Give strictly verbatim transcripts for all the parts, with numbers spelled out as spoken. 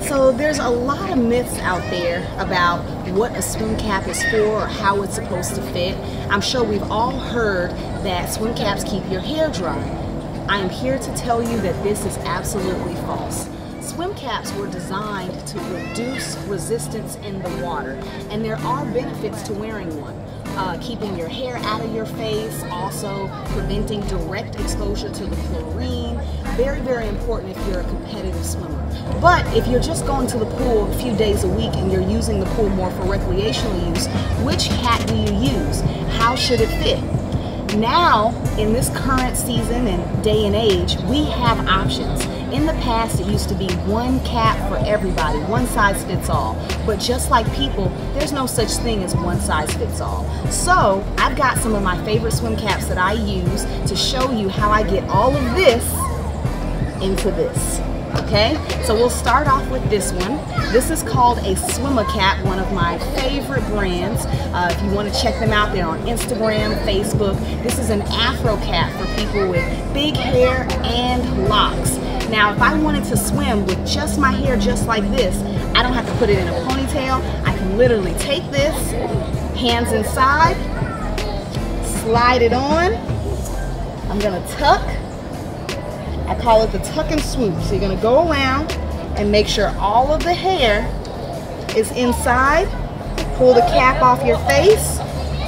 So there's a lot of myths out there about what a swim cap is for or how it's supposed to fit. I'm sure we've all heard that swim caps keep your hair dry. I am here to tell you that this is absolutely false. Swim caps were designed to reduce resistance in the water, and there are benefits to wearing one. Uh, keeping your hair out of your face, also preventing direct exposure to the chlorine. Very, very important if you're a competitive swimmer. But if you're just going to the pool a few days a week and you're using the pool more for recreational use, which cap do you use? How should it fit? Now, in this current season and day and age, we have options. In the past, it used to be one cap for everybody, one size fits all. But just like people, there's no such thing as one size fits all. So, I've got some of my favorite swim caps that I use to show you how I get all of this into this. Okay, so we'll start off with this one. This is called a swimmer cap, one of my favorite brands. Uh, if you want to check them out, they're on Instagram, Facebook. This is an afro cap for people with big hair and locks. Now, if I wanted to swim with just my hair just like this, I don't have to put it in a ponytail. I can literally take this, hands inside, slide it on. I'm gonna tuck. I call it the tuck and swoop. So you're gonna go around and make sure all of the hair is inside. Pull the cap off your face.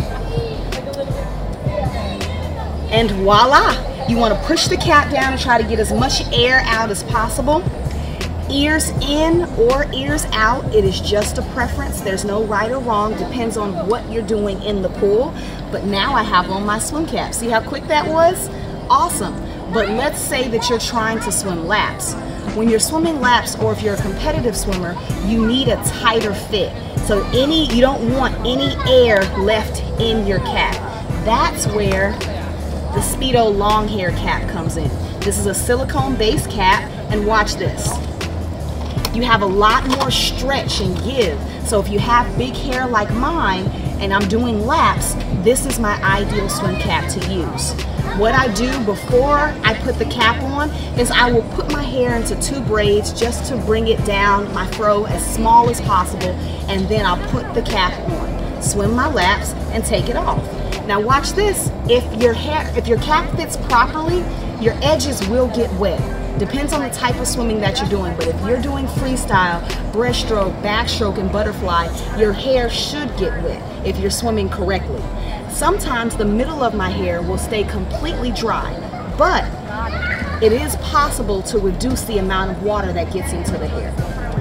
And voila! You want to push the cap down and try to get as much air out as possible. Ears in or ears out, it is just a preference. There's no right or wrong, depends on what you're doing in the pool. But now I have on my swim cap. See how quick that was? Awesome. But let's say that you're trying to swim laps. When you're swimming laps, or if you're a competitive swimmer, you need a tighter fit. So any you don't want any air left in your cap. That's where the Speedo long hair cap comes in. This is a silicone based cap, and watch this. You have a lot more stretch and give. So if you have big hair like mine and I'm doing laps, this is my ideal swim cap to use. What I do before I put the cap on is I will put my hair into two braids just to bring it down my fro as small as possible, and then I'll put the cap on, swim my laps, and take it off. Now watch this. If your hair, if your cap fits properly, your edges will get wet. Depends on the type of swimming that you're doing, but if you're doing freestyle, breaststroke, backstroke, and butterfly, your hair should get wet if you're swimming correctly. Sometimes the middle of my hair will stay completely dry, but it is possible to reduce the amount of water that gets into the hair.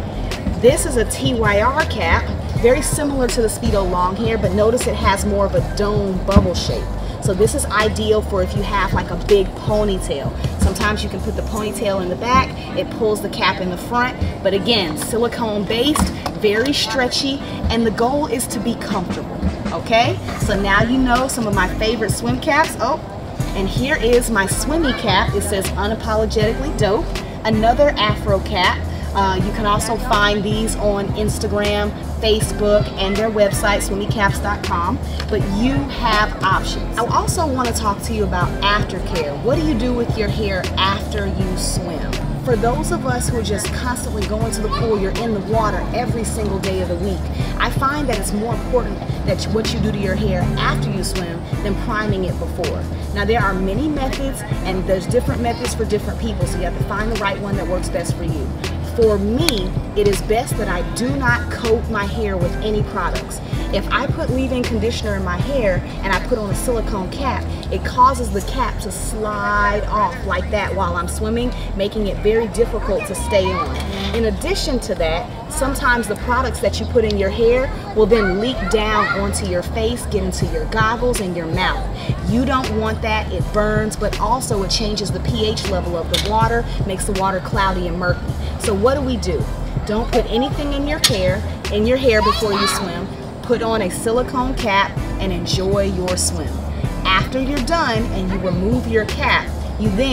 This is a T Y R cap, very similar to the Speedo long hair, but notice it has more of a dome bubble shape. So this is ideal for if you have like a big ponytail. Sometimes you can put the ponytail in the back, it pulls the cap in the front, but again, silicone based, very stretchy, and the goal is to be comfortable, okay? So now you know some of my favorite swim caps. Oh, and here is my swimmy cap. It says unapologetically dope. Another afro cap. Uh, you can also find these on Instagram, Facebook, and their website, swimmy caps dot com, but you have options. I also want to talk to you about aftercare. What do you do with your hair after you swim? For those of us who are just constantly going to the pool, you're in the water every single day of the week, I find that it's more important that what you do to your hair after you swim than priming it before. Now there are many methods, and there's different methods for different people, so you have to find the right one that works best for you. For me, it is best that I do not coat my hair with any products. If I put leave-in conditioner in my hair and I put on a silicone cap, it causes the cap to slide off like that while I'm swimming, making it very difficult to stay on. In addition to that, sometimes the products that you put in your hair will then leak down onto your face, get into your goggles and your mouth. You don't want that. It burns, but also it changes the pH level of the water, makes the water cloudy and murky. So what do we do? Don't put anything in your hair, in your hair before you swim. Put on a silicone cap and enjoy your swim. After you're done and you remove your cap, you then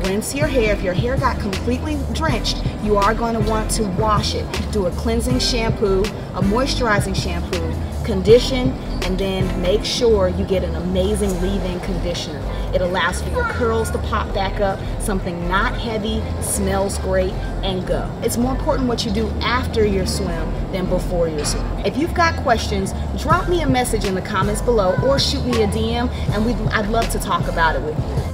rinse your hair. If your hair got completely drenched, you are going to want to wash it. Do a cleansing shampoo, a moisturizing shampoo, condition, and then make sure you get an amazing leave-in conditioner. It allows for your curls to pop back up, something not heavy, smells great, and go. It's more important what you do after your swim than before your swim. If you've got questions, drop me a message in the comments below or shoot me a D M, and we'd, I'd love to talk about it with you.